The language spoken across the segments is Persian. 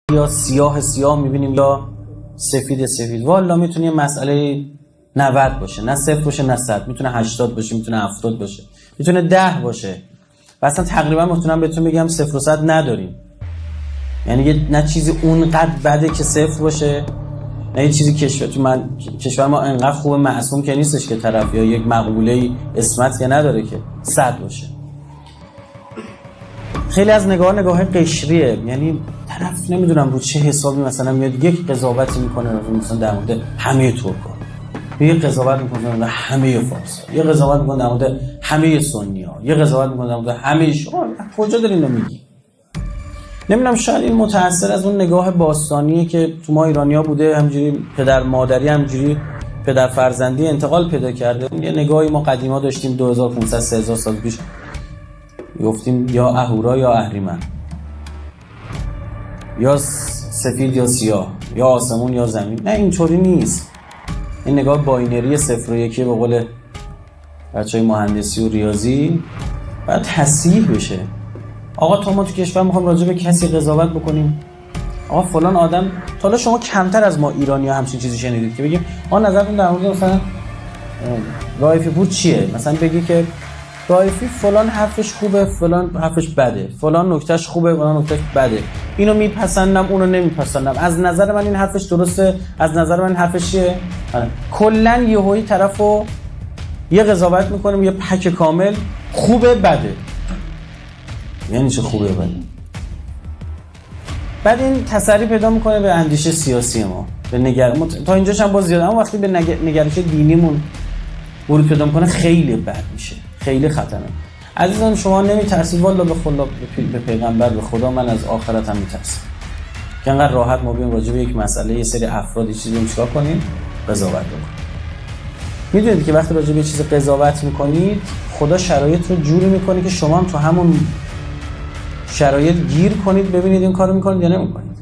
یا سیاه میبینیم یا سفید. والا میتونه یه مسئله 90 باشه، نه 0 باشه نه 100، میتونه 80 باشه، میتونه 70 باشه، میتونه 10 باشه. و اصلا تقریبا میتونم بهتون بگم 0 و 100 نداریم. یعنی نه چیزی اونقدر بده که 0 باشه، نه یه چیزی کشور ما انقدر خوب معصوم که نیستش که طرف یا یک مقوله اسمت که نداره که 100 باشه. خیلی از نگاه قشریه، یعنی طرف نمیدونم رو چه حسابی مثلا میاد یک قضاوتی میکنه مثلا در مورد همه ترکا، یک قضاوت میکنه در مورد همه فارسا، یک قضاوت میکنه در مورد همه سنی‌ها، یک قضاوت میکنه در مورد همه شما. کجا داری اینو میگی؟ نمیدونم، شاید این متأثر از اون نگاه باستانیه که تو ما ایرانی‌ها بوده، همجوری پدر مادری، همجوری پدر فرزندی انتقال پیدا کرده. یه نگاهی ما قدیما داشتیم 2500 3000 سال پیش، گفتیم یا اهورا یا اهریمن، یا سفید یا سیاه، یا آسمون یا زمین. نه اینطوری نیست. این نگاه باینری 0 و 1 به قول بچهای مهندسی و ریاضی باید تصحیح بشه. آقا ما تو کشور میخوایم راجع به کسی قضاوت بکنیم، آقا فلان آدم، تا حالا شما کمتر از ما ایرانی‌ها همچین چیزی شنیدید که بگیم آقا نظرتون در مورد مثلا رائفی پور چیه؟ مثلا بگی که رائفی فلان حرفش خوبه، فلان حرفش بده، فلان نکتهش خوبه، فلان نکتهش بده، اینو میپسندم اونو نمیپسندم، از نظر من این حرفش درسته، از نظر من حرفش چیه. کلا یهویی طرفو یه قضاوت میکنیم، یه پک کامل خوبه بده. یعنی چه خوبه بده؟ بعد این تسری پیدا میکنه به اندیشه سیاسی ما، به تا اینجاش هم باز زیاده، اما وقتی به نگرش دینیمون ورود پیدا میکنه خیلی بد میشه، خیلی خطرناک. عزیزان شما نمیترسید؟ والا به خدا، به پیغمبر، به خدا من از آخرت هم میترسم که انقدر راحت ما بیایم راجع به یک مسئله یه سری افراد چیزی رو چیکار کنیم؟ قضاوت بکنیم. میدونید که وقتی راجع به چیز قضاوت میکنید خدا شرایط رو جوری میکنه که شما هم تو همون شرایط گیر کنید، ببینید این کارو میکنید یا نمیکنید.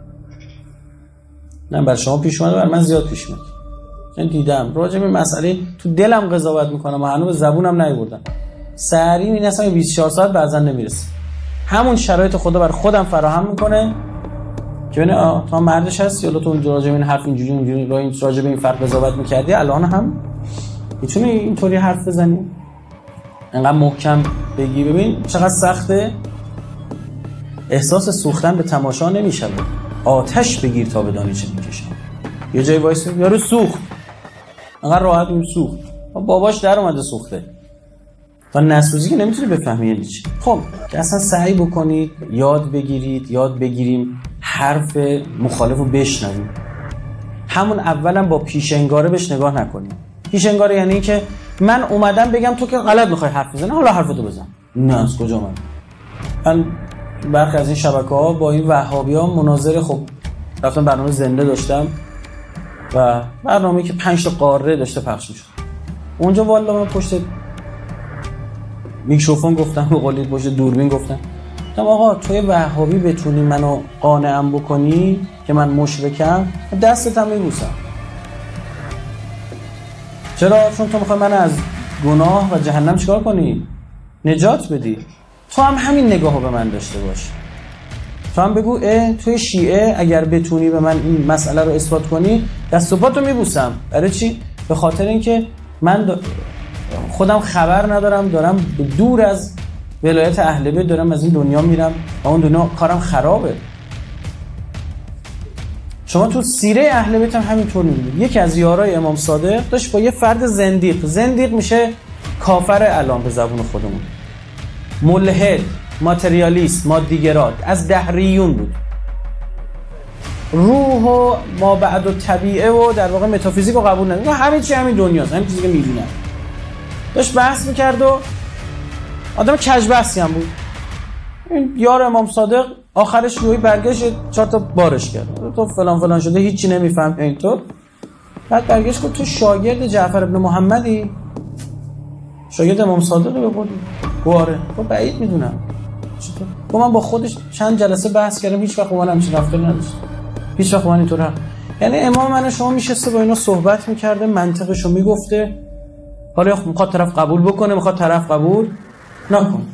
نه برای شما پیش اومده، برای من زیاد پیش اومد. من دیدم راجع به مسئله تو دلم قضاوت میکنم و هنوز به زبونم نیاوردم، سریع این اصلا 24 ساعت بعضا نمیرسه. همون شرایط خدا برای خودم فراهم میکنه که ببین تو مردش هستی، حالا تو راجع به این حرف اینجوری راجع به این فرق قضاوت میکردی، الان هم میتونی اینطوری حرف بزنی، انقدر محکم بگی. ببین چقدر سخته. احساس سوختن به تماشا نمیشه، آتش بگیر تا بدانی چه میکشم. یه جای وایس یارو سوخت، انقدر راحت اون سوخت، باباش در اومده سوخته، تا نسوزی که نمیتونی بفهمی یعنی چی. خب که اصلا سعی بکنید یاد بگیریم حرف مخالف رو بشنویم. همون اولا با پیشنگاره بهش نگاه نکنیم. پیشنگاره یعنی که من اومدم بگم تو که غلط میخوای حرف بزنی، حالا حرفتو بزن. نه از کجا من برخی از این شبکه‌ها با این وهابی‌ها مناظره، خب رفتم برنامه زنده داشتم و برنامه‌ای که 5 تا قاره داشته پخش می‌شد. اونجا والا من پشت میکروفون گفتم، به قولی پشت دوربین گفتم آقا توی وهابی بتونی منو قانعم بکنی که من مشرکم، دستت هم میبوسم. چرا؟ چون تو میخوای من از گناه و جهنم چیکار کنی؟ نجات بدی. تو هم همین نگاهو به من داشته باش. تو هم بگو توی شیعه اگر بتونی به من این مسئله رو اثبات کنی دست و پاتو میبوسم. برای چی؟ به خاطر اینکه من خودم خبر ندارم، دارم دور از ولایت اهل بیت دارم از این دنیا میرم و اون دنیا کارم خرابه. شما تو سیره اهل بیت هم همینطور میبینید. یکی از یارای امام صادق داشت با یه فرد زندیق میشه کافر الان به زبون خودمون، ملحد، ماتریالیست، مادیگراد، از دهریون بود. روح و ما بعد و طبیعه و در واقع متافیزیک رو قبول نداره، همه چی همین دنیاست، همین چیزی که میبینن. داشت بحث میکرد و آدم کج بحثی هم بود. این یار امام صادق آخرش روی برگشت 4 تا بارش کرد، تو فلان شده هیچی نمیفهم اینطور. بعد برگشت گفت تو شاگرد جعفر ابن محمدی؟ شاگرد امام صادق رو بودی؟ آره. گفت بعید میدونم. چطور؟ گفت من با خودش چند جلسه بحث کردم، هیچ وقت من همچین رفتاری نداشت، هیچ وقت من اینطور. یعنی امام من شما میشسته با اینا صحبت میکرده، منطقشو میگفته، حالا میخواد طرف قبول بکنه، میخواد طرف قبول نکنه.